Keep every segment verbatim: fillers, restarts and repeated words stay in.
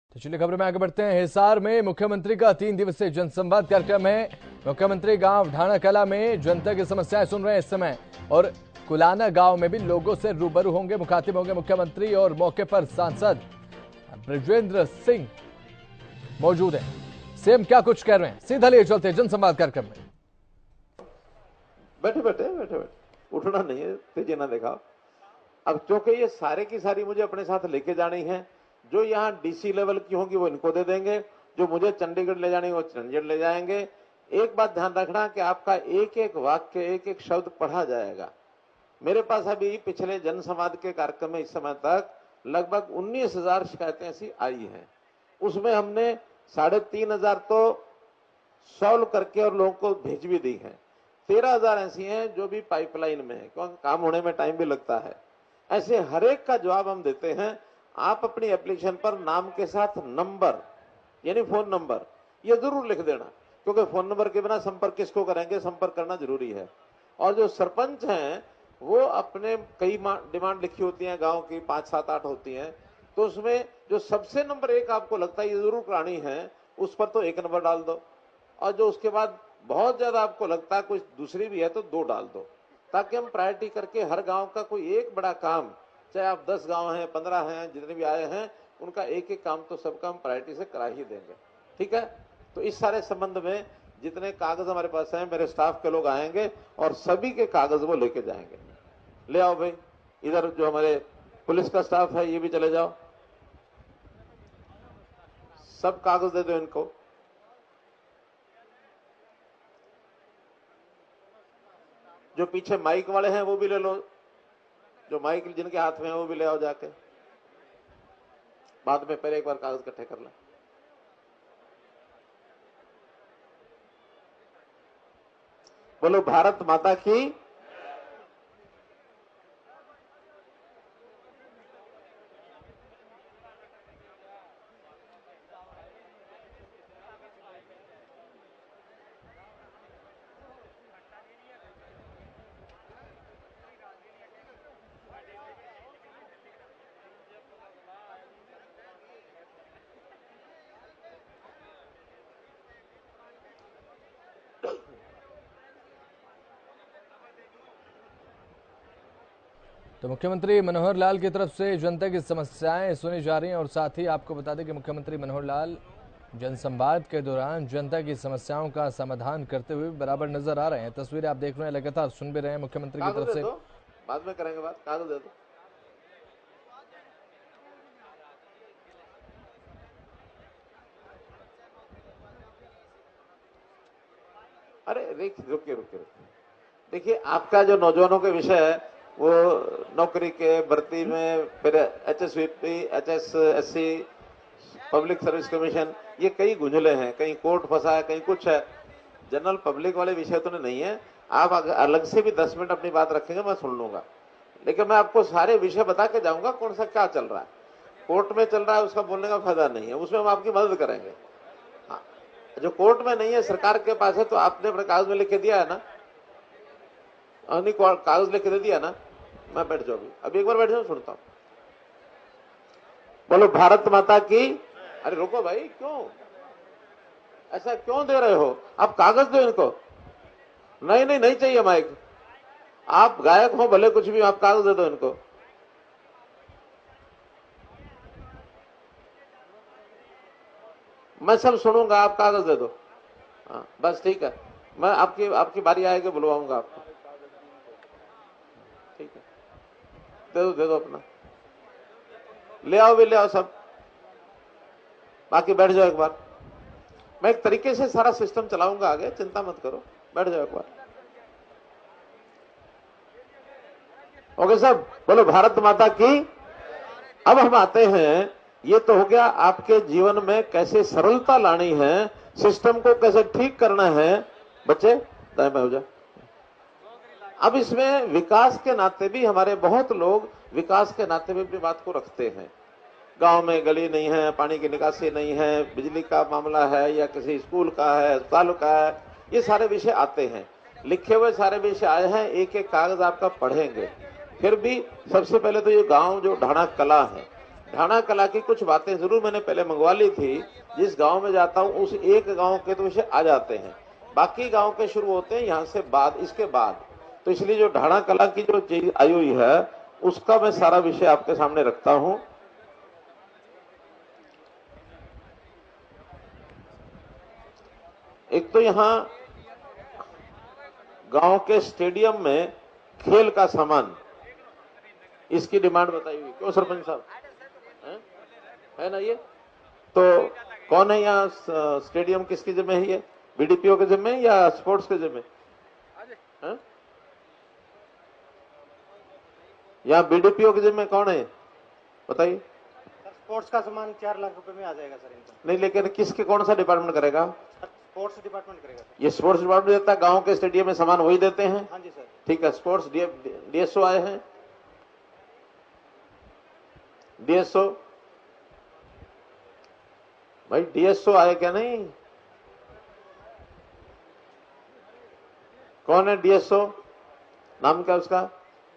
तो चलिए खबर में आगे बढ़ते हैं। हिसार में मुख्यमंत्री का तीन दिवसीय जनसंवाद कार्यक्रम है। मुख्यमंत्री गांव ढाणा कला में जनता की समस्याएं सुन रहे हैं इस समय और कुलाना गांव में भी लोगों से रूबरू होंगे, मुखातिब होंगे मुख्यमंत्री। और मौके पर सांसद ब्रजेंद्र सिंह मौजूद हैं। सीएम क्या कुछ कह रहे हैं, सीधा लिए चलते जनसंवाद कार्यक्रम में। बैठे बैठे बैठे बैठे उठना नहीं है, तेजी ना दिखाओ। अब क्योंकि ये सारे की सारी मुझे अपने साथ लेके जानी है। जो यहाँ डीसी लेवल की होंगी वो इनको दे देंगे, जो मुझे चंडीगढ़ ले जानी वो चंडीगढ़ ले जाएंगे। एक बात ध्यान रखना कि आपका एक एक वाक्य, एक एक शब्द पढ़ा जाएगा। मेरे पास अभी पिछले जनसंवाद के कार्यक्रम में इस समय तक लगभग उन्नीस हजार शिकायतें ऐसी आई हैं। उसमें हमने साढ़े तीन हजार तो सॉल्व करके और लोगों को भेज भी दी है। तेरह हजार ऐसी हैं जो भी पाइपलाइन में है, क्योंकि काम होने में टाइम भी लगता है। ऐसे हर एक का जवाब हम देते हैं। आप अपनी एप्लीकेशन पर नाम के साथ नंबर यानी फोन नंबर ये जरूर लिख देना, क्योंकि फोन नंबर के बिना संपर्क किसको करेंगे, संपर्क करना जरूरी है। और जो सरपंच हैं वो अपने कई डिमांड लिखी होती हैं, गांव की पांच सात आठ होती हैं, तो उसमें जो सबसे नंबर एक आपको लगता है ये जरूर करानी है, उस पर तो एक नंबर डाल दो। और जो उसके बाद बहुत ज्यादा आपको लगता है कुछ दूसरी भी है तो दो डाल दो, ताकि हम प्रायोरिटी करके हर गांव का कोई एक बड़ा काम, चाहे आप दस गांव हैं, पंद्रह हैं, जितने भी आए हैं, उनका एक एक काम तो सबका हम प्रायोरिटी से करा ही देंगे। ठीक है, तो इस सारे संबंध में जितने कागज हमारे पास हैं, मेरे स्टाफ के लोग आएंगे और सभी के कागज वो लेके जाएंगे। ले आओ भाई, इधर जो हमारे पुलिस का स्टाफ है ये भी चले जाओ, सब कागज दे दो इनको। जो पीछे माइक वाले हैं वो भी ले लो, जो माइक जिनके हाथ में है वो भी ले आओ जाके। बाद में पहले एक बार कागज इकट्ठे कर लें। बोलो भारत माता की। तो मुख्यमंत्री मनोहर लाल की तरफ से जनता की समस्याएं सुनी जा रही हैं और साथ ही आपको बता दें कि मुख्यमंत्री मनोहर लाल जनसंवाद के दौरान जनता की समस्याओं का समाधान करते हुए बराबर नजर आ रहे हैं। तस्वीरें आप देख रहे हैं, लगातार सुन भी रहे हैं मुख्यमंत्री की तरफ से। बाद में करेंगे बात, कागज दे दो। अरे रुकिए रुकिए रुकिए देखिए, आपका जो नौजवानों के विषय है वो नौकरी के भर्ती में, फिर H S V P, H S S C, public service commission, ये कई गुंजले हैं, कहीं कोर्ट फंसा है, कहीं कुछ है। जनरल पब्लिक वाले विषय तो नहीं है। आप अलग से भी दस मिनट अपनी बात रखेंगे मैं सुन लूंगा, लेकिन मैं आपको सारे विषय बता के जाऊंगा कौन सा क्या चल रहा है। कोर्ट में चल रहा है उसका बोलने का फायदा नहीं है, उसमें हम आपकी मदद करेंगे। हाँ, जो कोर्ट में नहीं है सरकार के पास है, तो आपने अपने कागज में लिख के दिया है ना, कागज लिख के दे दिया ना। मैं बैठ जाओ, अभी अभी एक बार बैठ जाओ, सुनता हूं। बोलो भारत माता की। अरे रुको भाई, क्यों ऐसा क्यों दे रहे हो? आप कागज दो इनको। नहीं नहीं नहीं चाहिए माइक, आप गायक हो भले कुछ भी, आप कागज दे दो इनको। मैं सब सुनूंगा, आप कागज दे दो। हाँ बस ठीक है, मैं आपकी आपकी बारी आएगी बुलवाऊंगा आपको। ठीक है, दे दो दे दो अपना, ले आओ भी ले आओ सब। बाकी बैठ जाओ एक बार, मैं एक तरीके से सारा सिस्टम चलाऊंगा आगे, चिंता मत करो, बैठ जाओ एक बार। ओके सब, बोलो भारत माता की। अब हम आते हैं, ये तो हो गया आपके जीवन में कैसे सरलता लानी है, सिस्टम को कैसे ठीक करना है। बच्चे दाएं बाएं हो जाओ। अब इसमें विकास के नाते भी हमारे बहुत लोग विकास के नाते भी अपनी बात को रखते हैं। गांव में गली नहीं है, पानी की निकासी नहीं है, बिजली का मामला है, या किसी स्कूल का है, अस्पताल का है, ये सारे विषय आते हैं। लिखे हुए सारे विषय आए हैं, एक एक कागज आपका पढ़ेंगे। फिर भी सबसे पहले तो ये गांव जो ढाणा कला है, ढाणा कला की कुछ बातें जरूर मैंने पहले मंगवा ली थी। जिस गांव में जाता हूं उस एक गांव के तो विषय आ जाते हैं, बाकी गांव के शुरू होते हैं यहां से बाद, इसके बाद। तो इसलिए जो ढाणा कला की जो चीज आई हुई है उसका मैं सारा विषय आपके सामने रखता हूं। एक तो यहां गांव के स्टेडियम में खेल का सामान, इसकी डिमांड बताई हुई। क्यों सरपंच साहब, है, है ना ये? तो कौन है यहाँ स्टेडियम किसकी जिम्मे है? ये बीडीपीओ के जिम्मे या स्पोर्ट्स के जिम्मे? यहाँ बीडीपीओ के जिम्मे कौन है बताइए? स्पोर्ट्स का सामान चार लाख रुपए में आ जाएगा सर इनका। नहीं, लेकिन किसके, कौन सा डिपार्टमेंट करेगा? स्पोर्ट्स डिपार्टमेंट करेगा सर। ये स्पोर्ट्स डिपार्टमेंट देता है, गांव के स्टेडियम में सामान वही देते हैं? हाँ जी सर। ठीक है, स्पोर्ट्स डीएसओ आए हैं, डीएसओ भाई, डीएसओ आए क्या? नहीं, कौन है डीएसओ? नाम क्या उसका?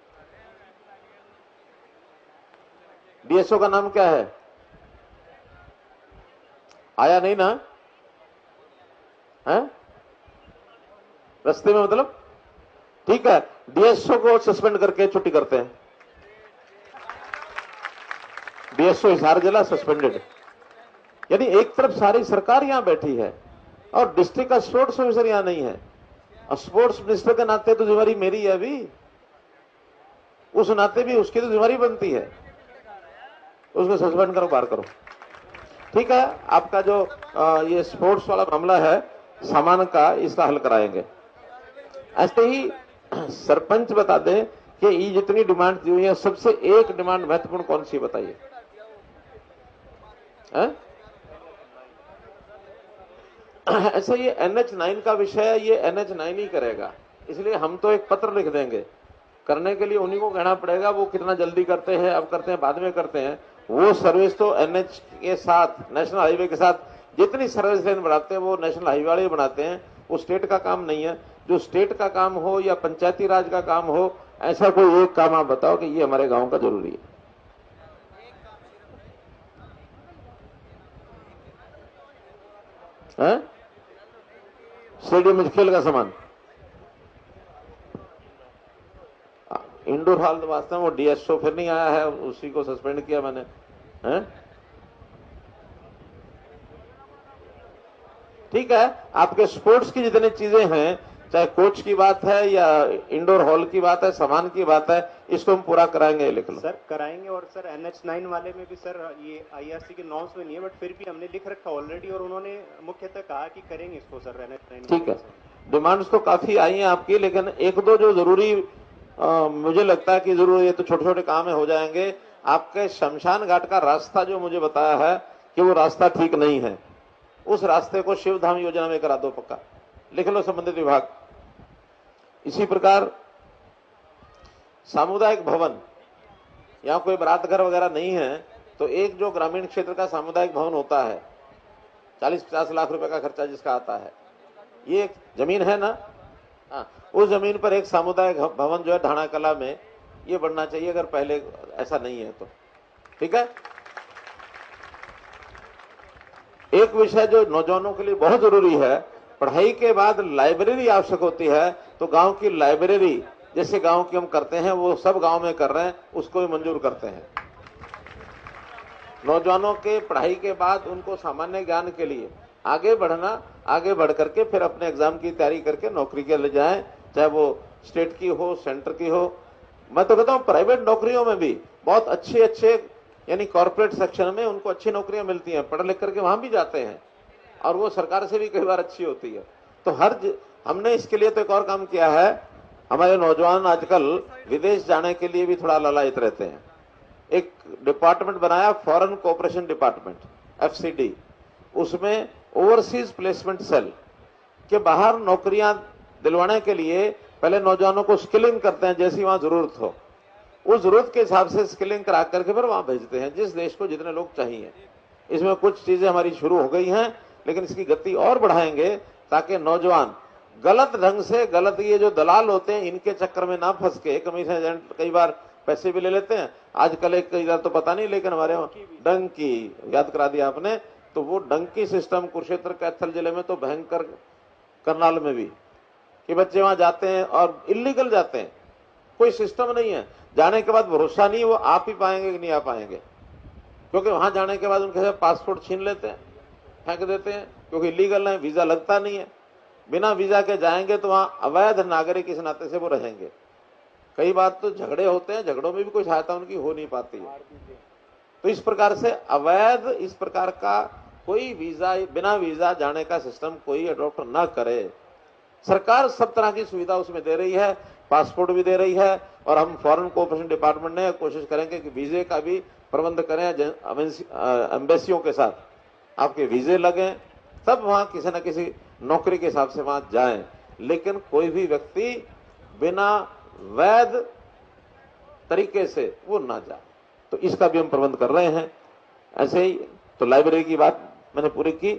डीएसओ का नाम क्या है? आया नहीं ना? है रस्ते में, मतलब ठीक है, डीएसओ को सस्पेंड करके छुट्टी करते हैं। डीएसओ हिसार जिला सस्पेंडेड। यानी एक तरफ सारी सरकार यहां बैठी है और डिस्ट्रिक्ट का स्पोर्ट्स ऑफिसर यहां नहीं है, और स्पोर्ट्स मिनिस्टर के नाते तो जिम्मेवारी मेरी है अभी, उस नाते भी उसकी तो जिम्मेवारी बनती है, उसको सस्पेंड करो, बाहर करो। ठीक है, आपका जो आ, ये स्पोर्ट्स वाला मामला है सामान का, इसका हल कराएंगे। ऐसे ही सरपंच बता दें कि ये जितनी डिमांड दी हुई है सबसे एक डिमांड महत्वपूर्ण कौन सी बताइए? ऐसा ये एन एच नाइन का विषय है, ये एन एच नाइन ही करेगा, इसलिए हम तो एक पत्र लिख देंगे, करने के लिए उन्हीं को कहना पड़ेगा, वो कितना जल्दी करते हैं, अब करते हैं, बाद में करते हैं। वो सर्विस तो एनएच के साथ, नेशनल हाईवे के साथ जितनी सर्विस लाइन बनाते हैं वो नेशनल हाईवे वाले बनाते हैं, वो स्टेट का काम नहीं है। जो स्टेट का काम हो या पंचायती राज का काम हो, ऐसा कोई एक काम आप बताओ कि ये हमारे गांव का जरूरी है। हैं? स्टेडियम में खेल का सामान, इंडोर हॉल तो वास्तव में वो डीएसओ फिर नहीं आया है, उसी को सस्पेंड किया मैंने। हैं? ठीक है, आपके स्पोर्ट्स की जितनी चीजें हैं, चाहे कोच की बात है या इंडोर हॉल की बात है, सामान की बात है, इसको हम पूरा कराएंगे, लिख लो सर। कराएंगे। और सर एन एच नाइन वाले में भी सर ये आईआरसी के नॉर्म्स में नहीं है, बट फिर भी हमने लिख रखा ऑलरेडी, और उन्होंने मुख्यतः कहा कि करेंगे इसको सर एन एच नाइन। ठीक है, डिमांड्स तो काफी आई हैं आपकी, लेकिन एक दो जो जरूरी आ, मुझे लगता है कि जरूर, ये तो छोटे छोटे काम है, हो जाएंगे। आपके शमशान घाट का रास्ता जो मुझे बताया है कि वो रास्ता ठीक नहीं है, उस रास्ते को शिवधाम योजना में करा दो पक्का, लिख लो संबंधित विभाग। इसी प्रकार सामुदायिक भवन, यहां कोई बारात घर वगैरह नहीं है, तो एक जो ग्रामीण क्षेत्र का सामुदायिक भवन होता है, चालीस पचास लाख रुपए का खर्चा जिसका आता है, ये एक जमीन है ना, हाँ, उस जमीन पर एक सामुदायिक भवन जो है ढाणा कला में, ये बनना चाहिए, अगर पहले ऐसा नहीं है तो। ठीक है, एक विषय जो नौजवानों के लिए बहुत जरूरी है, पढ़ाई के बाद लाइब्रेरी आवश्यक होती है, तो गांव की लाइब्रेरी जैसे गांव की हम करते हैं, वो सब गांव में कर रहे हैं, उसको भी मंजूर करते हैं। नौजवानों के पढ़ाई के बाद उनको सामान्य ज्ञान के लिए आगे बढ़ना, आगे बढ़ करके फिर अपने एग्जाम की तैयारी करके नौकरी के लिए जाएं, चाहे वो स्टेट की हो, सेंटर की हो। मैं तो कहता हूं प्राइवेट नौकरियों में भी बहुत अच्छे अच्छे, यानी कॉर्पोरेट सेक्शन में उनको अच्छी नौकरियां मिलती हैं, पढ़ लिख करके वहां भी जाते हैं, और वो सरकार से भी कई बार अच्छी होती है। तो हर ज... हमने इसके लिए तो एक और काम किया है, हमारे नौजवान आजकल विदेश जाने के लिए भी थोड़ा लालायित रहते हैं। एक डिपार्टमेंट बनाया, foreign cooperation department, F C D, उसमें ओवरसीज प्लेसमेंट सेल के बाहर नौकरियां दिलवाने के लिए पहले नौजवानों को स्किलिंग करते हैं, जैसी वहां जरूरत हो, उस जरूरत के हिसाब से स्किलिंग करा करके फिर वहां भेजते हैं, जिस देश को जितने लोग चाहिए। इसमें कुछ चीजें हमारी शुरू हो गई हैं, लेकिन इसकी गति और बढ़ाएंगे, ताकि नौजवान गलत ढंग से, गलत ये जो दलाल होते हैं इनके चक्कर में ना फंस के, कमीशन एजेंट कई बार पैसे भी ले लेते हैं। आजकल एक इधर तो पता नहीं, लेकिन हमारे वहाँ डंकी याद करा दिया आपने, तो वो डंकी सिस्टम कुरुक्षेत्र कैथल जिले में तो भयंकर, करनाल में भी, कि बच्चे वहां जाते हैं और इलीगल जाते हैं, कोई सिस्टम नहीं है। जाने के बाद भरोसा नहीं वो आ ही पाएंगे कि नहीं आ पाएंगे, क्योंकि वहां जाने के बाद उनके पासपोर्ट छीन लेते हैं, फेंक देते हैं, क्योंकि इलीगल है, वीजा लगता नहीं है। बिना वीजा के जाएंगे तो वहां अवैध नागरिक इस नाते से वो रहेंगे। कई बार तो झगड़े होते हैं, झगड़ों में भी कोई सहायता उनकी हो नहीं पाती है। तो इस प्रकार से अवैध इस प्रकार का कोई वीजा, बिना वीजा जाने का सिस्टम कोई अडॉप्ट ना करे। सरकार सब तरह की सुविधा उसमें दे रही है, पासपोर्ट भी दे रही है, और हम फॉरेन कोऑपरेशन डिपार्टमेंट ने कोशिश करेंगे कि वीजे का भी प्रबंध करें, एम्बेसियों के साथ आपके वीजे लगें, तब वहां किसी न किसी नौकरी के हिसाब से वहां जाएं। लेकिन कोई भी व्यक्ति बिना वैध तरीके से वो ना जाए, तो इसका भी हम प्रबंध कर रहे हैं। ऐसे ही तो लाइब्रेरी की बात मैंने पूरी की,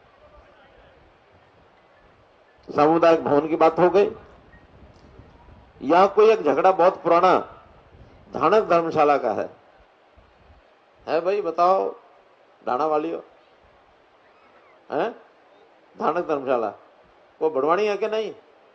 सामुदायिक भवन की बात हो गई। यहां कोई एक झगड़ा बहुत पुराना धानक धर्मशाला का है है भाई, बताओ ढाणा वालियों, है धानक धर्मशाला वो बड़वानी है कि नहीं?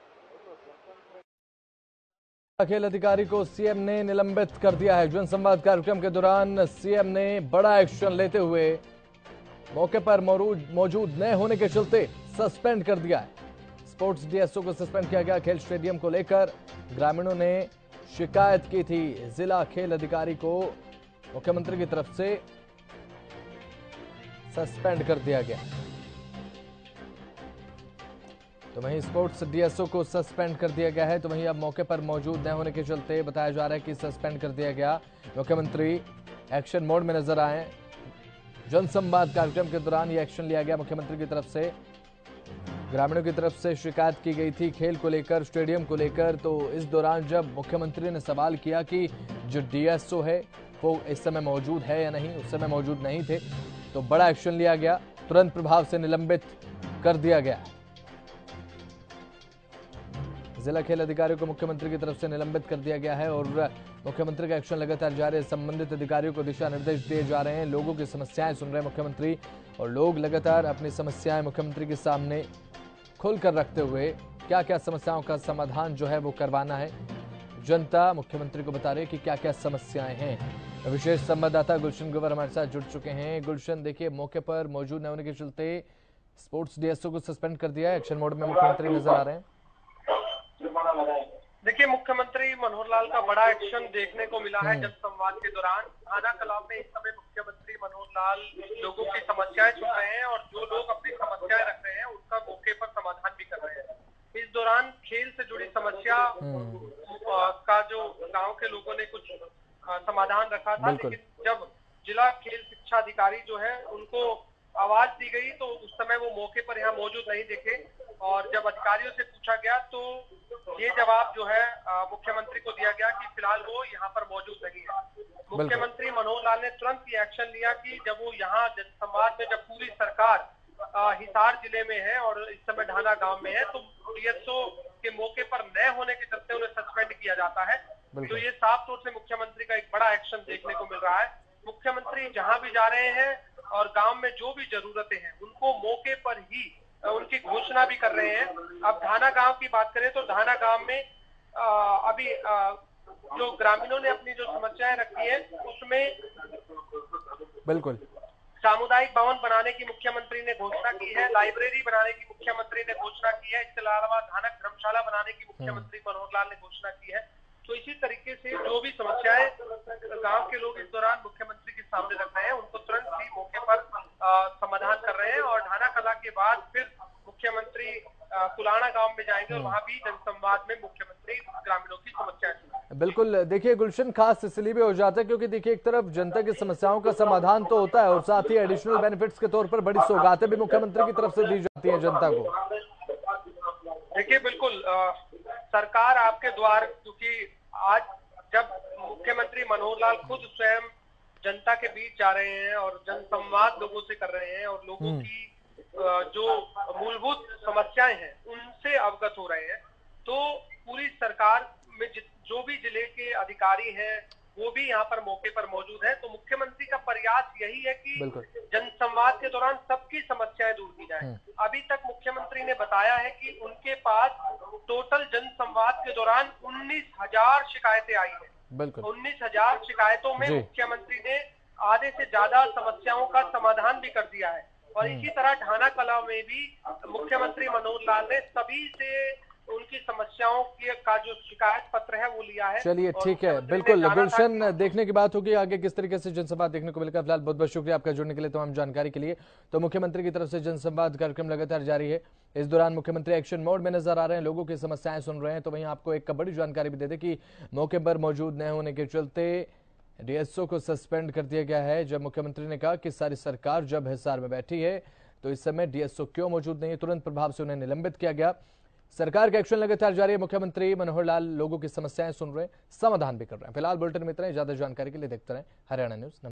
खेल अधिकारी को सीएम ने निलंबित कर दिया है। जनसंवाद कार्यक्रम के दौरान सीएम ने बड़ा एक्शन लेते हुए मौके पर मौजूद न होने के चलते सस्पेंड कर दिया है। स्पोर्ट्स डीएसओ को सस्पेंड किया गया। खेल स्टेडियम को लेकर ग्रामीणों ने शिकायत की थी। जिला खेल अधिकारी को मुख्यमंत्री की तरफ से सस्पेंड कर दिया गया। तो वहीं स्पोर्ट्स डीएसओ को सस्पेंड कर दिया गया है। तो वहीं अब मौके पर मौजूद न होने के चलते बताया जा रहा है कि सस्पेंड कर दिया गया। मुख्यमंत्री एक्शन मोड में नजर आए। जनसंवाद कार्यक्रम के दौरान यह एक्शन लिया गया मुख्यमंत्री की तरफ से। ग्रामीणों की तरफ से शिकायत की गई थी खेल को लेकर, स्टेडियम को लेकर। तो इस दौरान जब मुख्यमंत्री ने सवाल किया कि जो डीएसओ है वो इस समय मौजूद है या नहीं, उस समय मौजूद नहीं थे, तो बड़ा एक्शन लिया गया। तुरंत प्रभाव से निलंबित कर दिया गया। जिला खेल अधिकारियों को मुख्यमंत्री की तरफ से निलंबित कर दिया गया है और मुख्यमंत्री का एक्शन लगातार जारी है। संबंधित अधिकारियों को दिशा निर्देश दिए जा रहे हैं। लोगों की समस्याएं सुन रहे हैं मुख्यमंत्री, और लोग लगातार अपनी समस्याएं मुख्यमंत्री के सामने खुलकर रखते हुए क्या क्या समस्याओं का समाधान जो है वो करवाना है। जनता मुख्यमंत्री को बता रही है कि क्या क्या समस्याएं हैं। विशेष संवाददाता गुलशन ग्रोवर हमारे साथ जुड़ चुके हैं। गुलशन, देखिए मौके पर मौजूद न होने के चलते स्पोर्ट्स डीएसओ को सस्पेंड कर दिया है। एक्शन मोड में मुख्यमंत्री नजर आ रहे हैं। देखिए, मुख्यमंत्री मनोहर लाल का बड़ा एक्शन देखने को मिला है जनसंवाद के दौरान। थाना कलाम में इस समय मुख्यमंत्री मनोहर लाल लोगों की समस्याएं सुन रहे हैं और जो लोग अपनी समस्याएं रख रहे हैं उसका मौके पर समाधान भी कर रहे हैं। इस दौरान खेल से जुड़ी समस्या का जो गांव के लोगों ने कुछ समाधान रखा था, लेकिन जब जिला खेल शिक्षा अधिकारी जो है उनको आवाज दी गई तो उस समय वो मौके पर यहाँ मौजूद नहीं दिखे। और जब अधिकारियों से पूछा गया तो ये जवाब जो है मुख्यमंत्री को दिया गया कि फिलहाल वो यहाँ पर मौजूद नहीं है। मुख्यमंत्री मनोहर लाल ने तुरंत ये एक्शन लिया कि जब वो यहाँ जनसंवाद में, जब पूरी सरकार हिसार जिले में है और इस समय ढाना गांव में है, तो डीएसओ के मौके पर न होने के चलते उन्हें सस्पेंड किया जाता है। तो ये साफ तौर से मुख्यमंत्री का एक बड़ा एक्शन देखने को मिल रहा है। मुख्यमंत्री जहां भी जा रहे हैं और गांव में जो भी जरूरतें हैं उनको मौके पर ही उनकी घोषणा भी कर रहे हैं। अब ढाना गांव की बात करें तो ढाना गांव में आ, अभी आ, जो ग्रामीणों ने अपनी जो समस्याएं रखी है उसमें बिल्कुल सामुदायिक भवन बनाने की मुख्यमंत्री ने घोषणा की है, लाइब्रेरी बनाने की मुख्यमंत्री ने घोषणा की है, इसके अलावा धानक धर्मशाला बनाने की मुख्यमंत्री मनोहर लाल ने घोषणा की है। तो इसी तरीके से जो भी समस्याएं गांव के लोग इस दौरान मुख्यमंत्री के सामने रख रहे हैं उनको तुरंत ही मौके पर समाधान कर रहे हैं। और ढाना कला के बाद फिर मुख्यमंत्री कुलाना गांव में जाएंगे और वहां भी जनसंवाद में मुख्यमंत्री ग्रामीणों की समस्याएं सुनेंगे। बिल्कुल, देखिए गुलशन, खास इसलिए भी हो जाता है क्योंकि देखिए एक तरफ जनता की समस्याओं का समाधान तो होता है और साथ ही एडिशनल बेनिफिट्स के तौर पर बड़ी सौगातें भी मुख्यमंत्री की तरफ से दी जाती है जनता को। देखिए बिल्कुल, आ, सरकार आपके द्वार, क्योंकि आज जब मुख्यमंत्री मनोहर लाल खुद स्वयं जनता के बीच जा रहे हैं और जनसंवाद लोगों से कर रहे हैं और लोगों की जो मूलभूत समस्याएं हैं उनसे अवगत हो रहे हैं, तो पूरी सरकार में जो भी जिले के अधिकारी हैं यहाँ पर मौके पर मौजूद है। तो मुख्यमंत्री का प्रयास यही है कि बिल्कुल। जनसंवाद के दौरान सबकी समस्याएं दूर की जाए। अभी तक मुख्यमंत्री ने बताया है कि उनके पास टोटल जनसंवाद के दौरान उन्नीस हजार शिकायतें आई है। बिल्कुल। उन्नीस हजार शिकायतों में जी। मुख्यमंत्री ने आधे से ज्यादा समस्याओं का समाधान भी कर दिया है। और इसी तरह ढाना कला में भी मुख्यमंत्री मनोहर लाल ने सभी से उनकी समस्याओं की का जो शिकायत पत्र है वो लिया है। चलिए ठीक है, बिल्कुल गुलशन, देखने की बात होगी आगे किस तरीके से जनसंवाद देखने को मिलेगा। फिलहाल बहुत बहुत शुक्रिया आपका जुड़ने के लिए, तमाम जानकारी के लिए। तो मुख्यमंत्री की तरफ से जनसंवाद कार्यक्रम लगातार जारी है। इस दौरान मुख्यमंत्री एक्शन मोड में नजर आ रहे हैं, लोगों की समस्याएं सुन रहे हैं। तो वहीं आपको एक बड़ी जानकारी भी दे दें कि मौके पर मौजूद न होने के चलते डीएसओ को सस्पेंड कर दिया गया है। जब मुख्यमंत्री ने कहा कि सारी सरकार जब हिसार में बैठी है तो इस समय डीएसओ क्यों मौजूद नहीं है, तुरंत प्रभाव से उन्हें निलंबित किया गया। सरकार का एक्शन लगातार जारी है। मुख्यमंत्री मनोहर लाल लोगों की समस्याएं सुन रहे हैं, समाधान भी कर रहे हैं। फिलहाल बुलेटिन में इतना ही। ज्यादा जानकारी के लिए देखते रहें हरियाणा न्यूज।